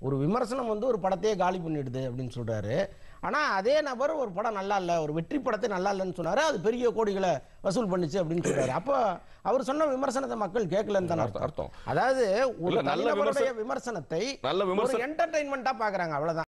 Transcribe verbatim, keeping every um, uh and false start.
ஒரு விமர்சனம் வந்து ஒரு படத்தையே காலி பண்ணிடுது அப்படின்னு சொல்றாரு. ஆனா அதே நபர் ஒரு படம் நல்லா இல்ல, ஒரு வெற்றி படத்தை நல்லா இல்லைன்னு சொன்னாரு, அது பெரிய கோடிகளை வசூல் பண்ணிச்சு அப்படின்னு சொல்றாரு. அப்ப அவர் சொன்ன விமர்சனத்தை மக்கள் கேட்கலன்னு தான் அர்த்தம். அதாவது ஒரு நல்ல விமர்சனத்தை ஒரு என்டர்டெயின்மெண்டா பாக்குறாங்க, அவ்வளவுதான்.